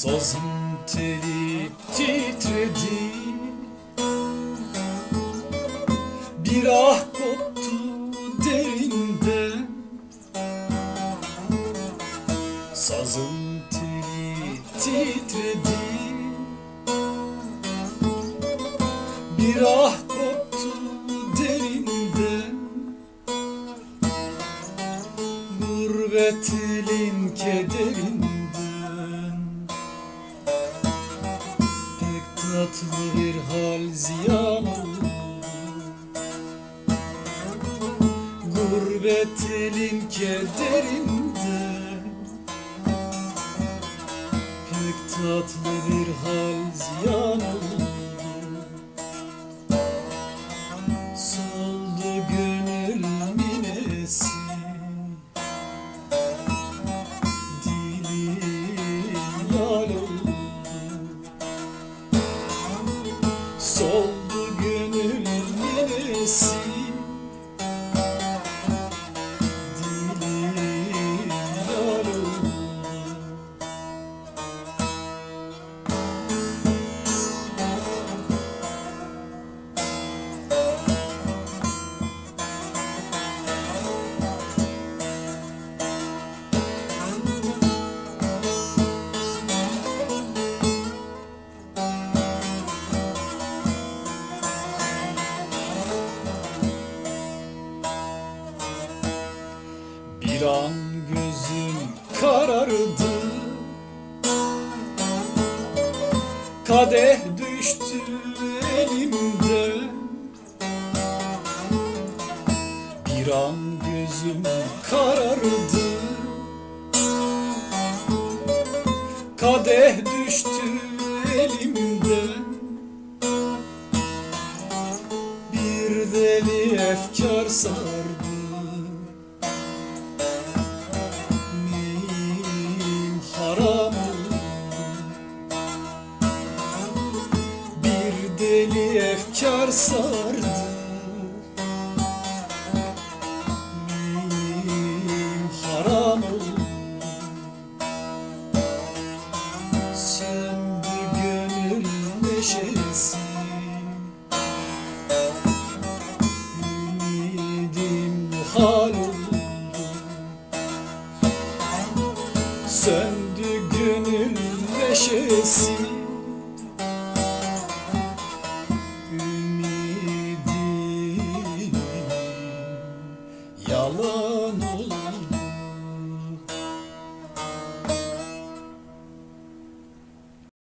Sazın teli titredi, bir ah koptu derinden. Sazın teli titredi, bir ah koptu derinden. Gurbet elin kederinden. Tatlı bir hal ziyan oldu, gurbet elin kederinden. Pek tatlı bir hal ziyan oldu, soldu gönül minesi, dilim yal oldu. Soldu gönül minesi, dilim yar oldu. Bir an gözüm karardı, kadeh düştü elimden. Bir an gözüm karardı, kadeh düştü elimden. Bir deli efkar sardı, haram oldu. Bir deli efkar sardı, meyim haram oldu. Söndü gönül neşesi, ümidim muhal oldu. Söndü gönül neşesi,